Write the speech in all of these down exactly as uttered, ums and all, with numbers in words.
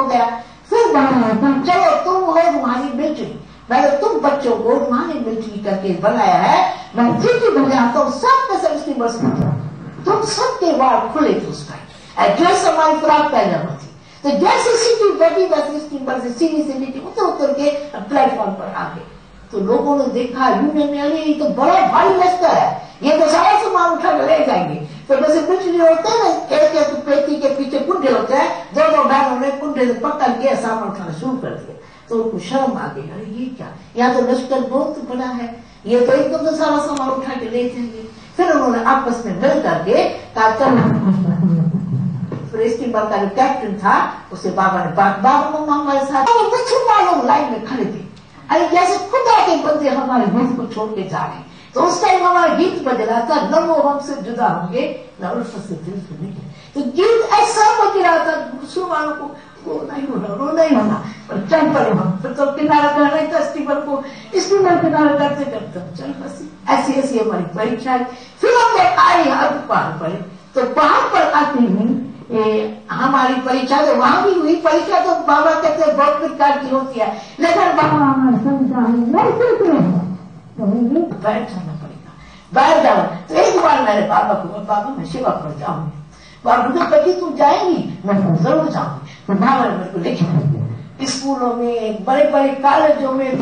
हो गया। फिर चलो तुम हो तुम्हारी मिलिट्री, मैंने तुम बच्चों को तुम्हारी मिलिट्री करके बनाया है, मैं चिट्ठी भेजाता हूँ सबके सब इसकी बस तुम सबके वार खुले थे उस टाइम। एड्रेस हमारी फ्रॉक पैजामा थी, तो जैसे सिटी बैठी वैसे स्टीमर से सीढ़ी से नीचे उतर उतर के प्लेटफॉर्म पर आ गए। तो लोगों ने देखा यूनियन में अरे ये तो बड़ा भारी लश्कर है, ये तो सारा सामान उठा कर ले जाएंगे। तो वैसे मिलिट्री होते हैं ना, एक एक पेटी के पीछे कुंडे होते हैं, दोनों बहनों ने कुंडे से पकड़ के सामान उठाना शुरू कर दिया। तो उनको शर्म आ गई, अरे ये क्या, यहाँ तो लश्कर बहुत बड़ा है, ये तो एकदम से सारा सामान उठा के ले जाएंगे। फिर उन्होंने आपस में मिल करके कहा चलो, फिर स्टीमर का जो कैप्टन था उसे बाबा ने बात बाबा मम्मा हमारे साथ लोग लाइन में खड़े थे, अरे जैसे खुदा के बंदे हमारे मुल्क को छोड़ के जा रहे। तो उस टाइम हमारा गीत बज रहा था, न वो हमसे जुदा होंगे न उल्फत से दिल सुनेंगे। तो गीत ऐसा बज रहा था मुसलमानों को वो नहीं होना वो नहीं होना, पर चल पड़े हम। फिर तो किनारा कर रहे थे स्टीमर को, स्टीमर किनारा करते करते चल बस ऐसी ऐसी हमारी परीक्षा। फिर हम जब आए अब पहाड़ पर, तो पहाड़ पर आते ही हमारी परीक्षा तो वहां भी हुई। परीक्षा तो बाबा कहते हैं बहुत प्रकार की होती है, लेकिन बाबा हमारे बैठ जाना पड़ेगा, बैठ जाओ। तो एक बार मेरे बाबा को, बाबा मैं सेवा पर जाऊंगी। बाबा बोले बच्ची तुम जाएंगी? मैं जरूर जाऊंगी। तो बाबा ने मेरे को लिखे स्कूलों में, बड़े बड़े कॉलेजों में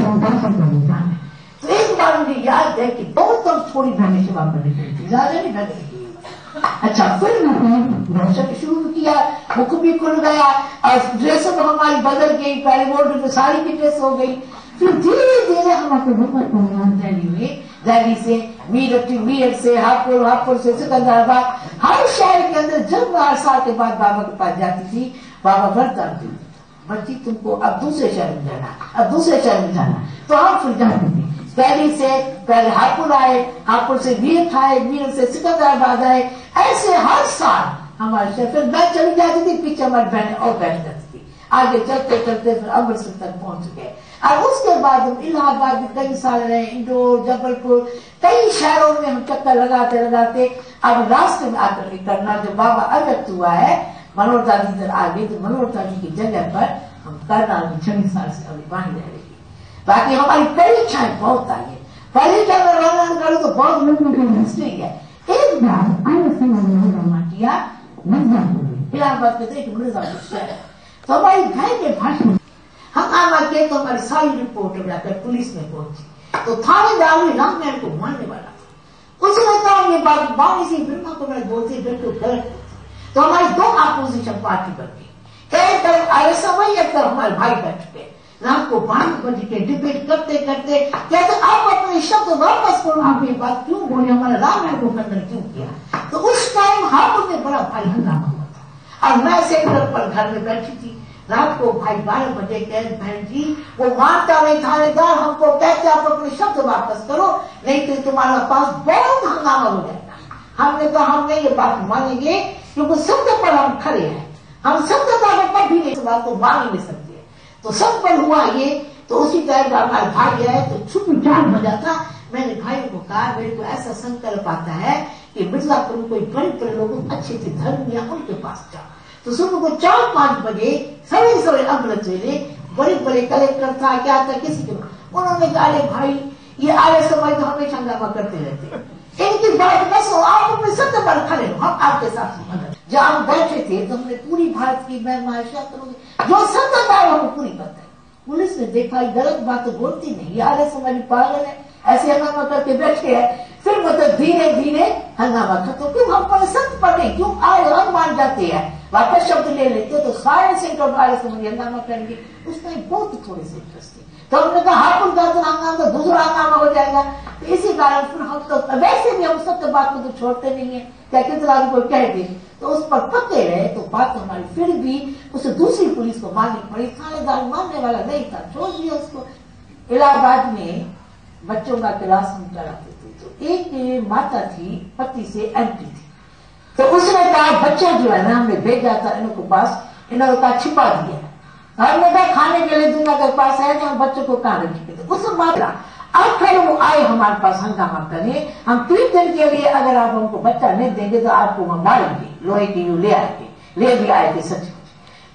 तो एक बार मुझे याद है कि बहुत कम थोड़ी मैंने सेवा करने के लिए, ज्यादा नहीं करने की। अच्छा, फिर मैंने शुरू किया, मुख भी खुल गया और ड्रेस हमारी बदल गई, पहले बोर्ड में साड़ी की ड्रेस हो गई। फिर धीरे धीरे हमारे दिल्ली में, दिल्ली से मीरठ, मीरठ से हापुड़, हापुड़ से सिकंदराबाद, हर शहर के अंदर जब हर साल के बाद बाबा के पास जाती थी, बाबा वरदान देते थे, बच्ची तुमको अब दूसरे शहर में जाना, अब दूसरे शहर में जाना। तो हम फिर जाते थे, दिल्ली से पहले हापुड़ आए, हापुड़ से मीरठ आए, मीरठ से सिकंदराबाद आए, ऐसे हर साल हमारे शहर। फिर मैं चली जाती थी, पीछे हमारी बहन और बैठ जाती थी, आगे चलते चलते फिर अमृतसर तक पहुंच गए। और उसके बाद हम इलाहाबाद में कई साल रहे, इंदौर, जबलपुर, कई शहरों में हम चक्कर लगाते लगाते अब लास्ट में आकर करनाल जो बाबा अगस्त हुआ है, मनोहर दादी इधर आ गए, तो मनोहर दादी की जगह पर हम करनाल में छह साल से अभी वहीं रह रही। बाकी हमारी परीक्षाएं बहुत आई है, परीक्षा में रहना करो तो बहुत लोगों की हिस्ट्री है। एक बार माटिया मिर्जापुर, इलाहाबाद में एक मिर्जापुर शहर, तो हमारी भाई के भाषण हम आना के तो हमारी सारी रिपोर्ट जाकर पुलिस में पहुंची। तो थानेदार रामनारायण को मारने वाला था, उसने कहा ये बात बाणी सी ब्रह्मा को मैं बोलती बिल्कुल गलत। तो हमारी दो अपोजिशन पार्टी बन गई, एक तरफ आर्य समाज, एक तरफ हमारे भाई बैठ गए। रात को बारह बजे के डिबेट करते करते कहते आप अपने शब्द वापस करो, आप ये बात क्यों बोले, हमारे रामनारायण को खंडन क्यों किया। तो उस टाइम हापुड़ में बड़ा भाई हंगामा हुआ था और मैं सेक्टर पर घर में बैठी थी। रात को भाई बारह बजे कह बहन जी वो मानता नहीं थानेदार, हमको कहते आप अपने शब्द वापस करो नहीं तो तुम्हारा पास बहुत हंगामा हो जाएगा। हमने कहा हम नहीं ये बात मानेंगे, क्योंकि शब्द पर हम खड़े हैं, हम शब्द पर कभी नहीं इस बात को मान नहीं सकते। तो सब पर हुआ ये। तो उसी टाइम हमारे भाई आए तो छुट्टी चार बजा था। मैंने भाइयों को कहा मेरे को ऐसा संकल्प आता है कि मिर्जापुर में कोई बड़े बड़े लोग अच्छे थे धर्म या उनके पास जाओ। तो सुबह को चार पांच बजे सवेरे सवेरे अमृत वेले बड़े बड़े कलेक्टर था क्या था किसी के, उन्होंने कहा अरे भाई ये आर्य समाज तो हमेशा हंगामा करते रहते, इनकी बात बस हो, आप अपने सत्य पर खड़े हो, हम आपके साथ मदद। जब हम बैठे थे तो हमने पूरी भारत की महिमा जो सत्य था वो पूरी बताई। पुलिस ने देखा गलत बात तो बोलती नहीं, ये आर्य समाज पागल है, ऐसे हंगामा करके बैठे हैं। फिर मतलब धीरे धीरे हंगामा खत्म, क्यों हम पर सत्य पर नहीं, क्यों आए हम मान जाते हैं, वापस शब्द ले लेते तो सारे सेंट और आर्य समाज हंगामा करेंगे। उस टाइम बहुत थोड़े से इंटरेस्ट थे, तो हमने कहा हापुड़ का तो हंगामा तो दूसरा हंगामा हो जाएगा। तो इसी कारण फिर हम तो वैसे भी हम सत्य बात को तो छोड़ते नहीं है, क्या कितना कोई कह दे तो उस पर पक्के रहे। तो बात हमारी फिर भी उसे दूसरी पुलिस को माननी पड़ी, थानेदार मानने वाला नहीं था, छोड़ दिया उसको। इलाहाबाद में बच्चों का क्लास हम कराते थे, तो एक माता थी पति से एंटी थी, तो उसने कहा बच्चा जो है ना हमने भेजा था इनको पास, इन्होंने कहा छिपा दिया, हमने कहा खाने के लिए दूंगा के पास है, हम बच्चों को कहाँ रखेंगे। तो उस माता अब फिर वो आए हमारे पास हंगामा करें, हम तीन दिन के लिए अगर आप हमको बच्चा नहीं देंगे तो आपको हम मारेंगे, लोहे की यू ले आएंगे, ले भी आए थे सच।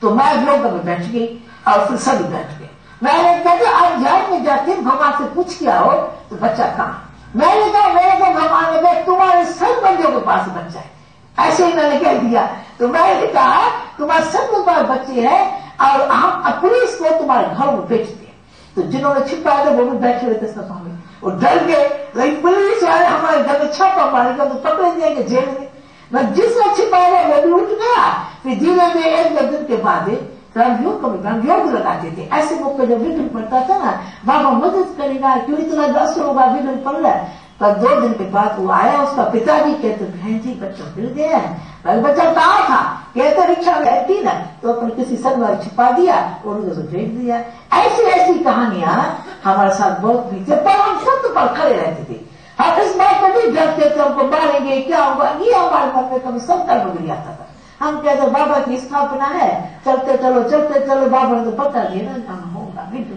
तो मैं योग में बैठ गई और फिर सभी बैठ गए। मैंने कहा आप ध्यान में जाके भगवान से पूछ के आओ तो बच्चा कहाँ। मैंने कहा मेरे को भगवान ने कहा तुम्हारे सब बंदों के पास बच्चा है, ऐसे ही मैंने कह दिया। तो मैंने कहा तुम्हारे सब के पास बच्चे हैं और हम पुलिस को तुम्हारे घर में बेचते हैं। तो जिन्होंने छिपाया था वो भी बैठे हुए थे सभा में, वो डर गए, लेकिन पुलिस वाले हमारे घर में छापा मारेगा तो पकड़े जाएंगे जेल में। मैं जिसने छिपाया वो भी उठ गया। फिर धीरे धीरे एक दो दिन के बाद योग कभी योग लगाते थे। ऐसे मौके जब विघ्न पड़ता था ना, बाबा मदद करेगा, क्यों इतना दस होगा विघ्न पड़ रहा है। पर दो दिन के बाद वो आया, उसका पिताजी कहते बहन जी बच्चा मिल गया है। बच्चा कहाँ था, कहते रिक्शा में रहती ना, तो अपने किसी संगवार छिपा दिया और उसे भेज दिया। ऐसी ऐसी कहानियां हमारे साथ बहुत हुई थी, पर हम सत्य पर खड़े रहते थे। हम इस बात को भी डरते थे हमको मारेंगे क्या होगा, ये हमारे मन में कभी संकल्प भी आता था। हम कहते बाबा की स्थापना है, चलते चलो चलते चलो, बाबा ने तो बता दिया ना हम होगा बिल्कुल।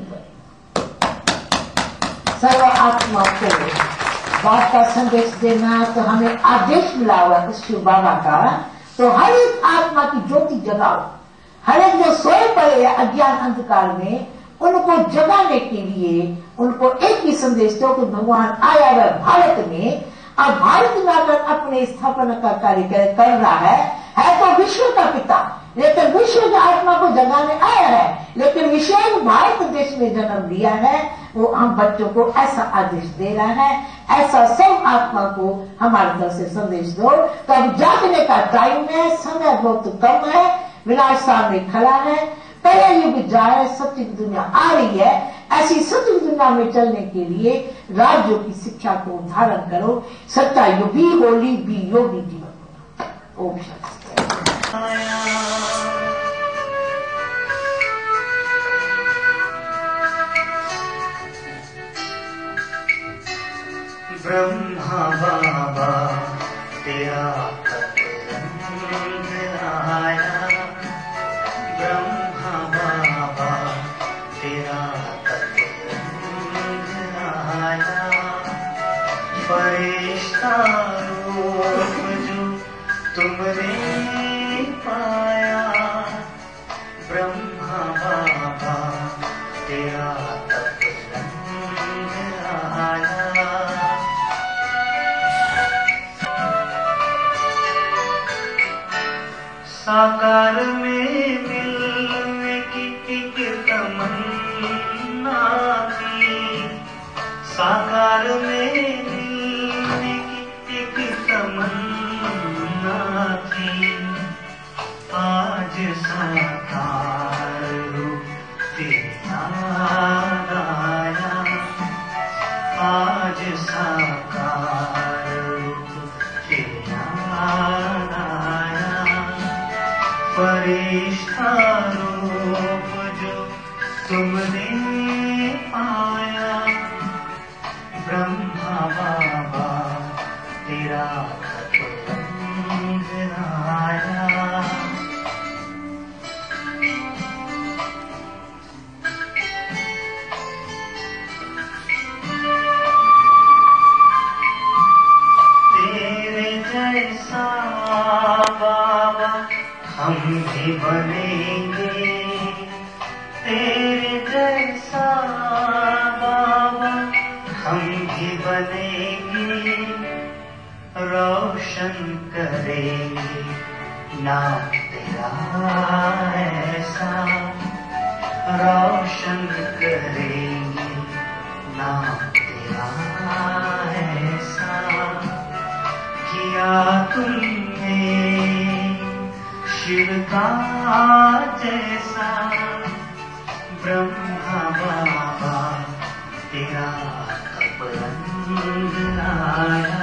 सर्व आत्मा को बात का संदेश देना, तो हमें आदेश मिला हुआ है शिव बाबा का। तो हर एक आत्मा की ज्योति जगाओ, हर एक जो सोए पड़े अज्ञान अंधकार में उनको जगाने के लिए उनको एक ही संदेश दो कि भगवान आया हुआ भारत में, अब भारत में आकर अपने स्थापना का कार्य कर रहा है, है तो विश्व का पिता, लेकिन विश्व की आत्मा को जगाने आया है। लेकिन विशेष भारत देश में जन्म लिया है, वो हम बच्चों को ऐसा आदेश दे रहा है, ऐसा सब आत्मा को हमारे तरफ से संदेश दो। तो अब जागने का टाइम है, समय बहुत कम है, विनाश सामने खड़ा है, पहले युग जा रहा है, सत्य की दुनिया आ रही है। ऐसी सत्य की दुनिया में चलने के लिए राज्यों की शिक्षा को धारण करो। सच्चा योगी होली भी योगी जीवन। ओम शांति। ब्रह्मा बाबा तेरा आया, ब्रह्मा बाबा तेरा आया, फरिश्ता रूप जो तुमने पाया, ब्रह्मा बाबा तेरा आया। साकार में मिलने की एक तमन्ना थी, साकार में मिलने की एक तमन्ना थी, आज साकार रूप तेरा आया, आज साकार रूप तेरा आया, फरिश्ता रूप जो तुमने पाया, ब्रह्मा बाबा तेरा आया। तेरे जैसा बाबा हम भी बनेंगे, तेरे जैसा बाबा हम भी बनेंगे, रोशन करेंगे नाम तेरा ऐसा, रोशन करेंगे नाम तेरा ऐसा, किया तुमने शिव का जैसा, ब्रह्मा बाबा तेरा कब रंग आया।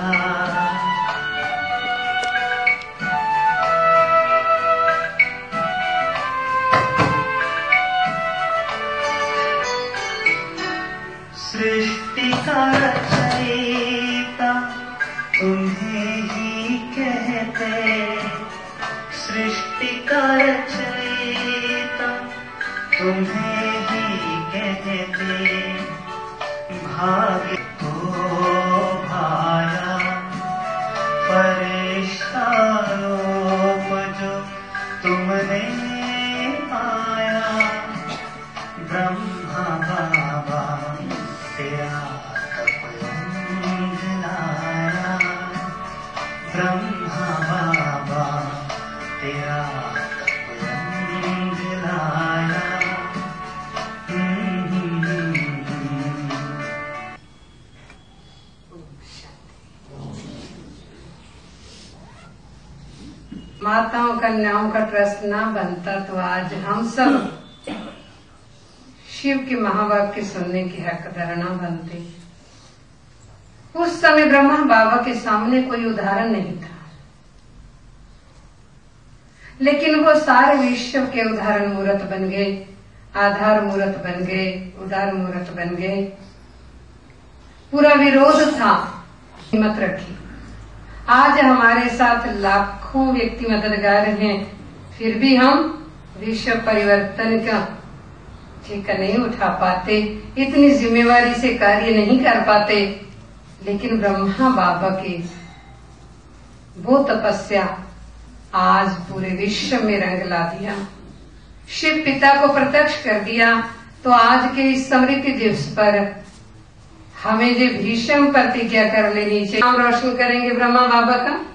सृष्टि का रचयिता तुम्हें ही कहते, सृष्टि का रचयिता तुम्हें ही कहते, भाग्य को भाया, फरिश्ता रूप जो तुमने कन्याओं का ट्रस्ट ना बनता तो आज हम सब शिव के महावाक्य सुनने के हकदार ना बनते। उस समय ब्रह्मा बाबा के सामने कोई उदाहरण नहीं था, लेकिन वो सारे विश्व के उदाहरण मूर्त बन गए, आधार मूर्त बन गए, उदार मूर्त बन गए। पूरा विरोध था, हिम्मत रखी। आज हमारे साथ लाखों व्यक्ति मददगार हैं, फिर भी हम विश्व परिवर्तन का ठेका नहीं उठा पाते, इतनी जिम्मेवारी से कार्य नहीं कर पाते। लेकिन ब्रह्मा बाबा की वो तपस्या आज पूरे विश्व में रंग ला दिया, शिव पिता को प्रत्यक्ष कर दिया। तो आज के इस स्मृति दिवस पर हमें जो भीषण प्रतिज्ञा कर लेनी चाहिए, नाम रोशन करेंगे ब्रह्मा बाबा का।